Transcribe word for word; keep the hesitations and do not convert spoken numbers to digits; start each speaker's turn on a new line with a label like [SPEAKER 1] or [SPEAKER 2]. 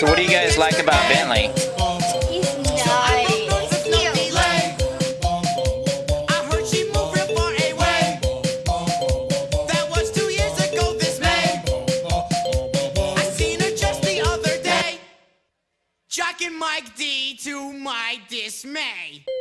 [SPEAKER 1] So what do you guys like about Bentley?
[SPEAKER 2] He's nice.
[SPEAKER 3] Jack and Mike D to my dismay.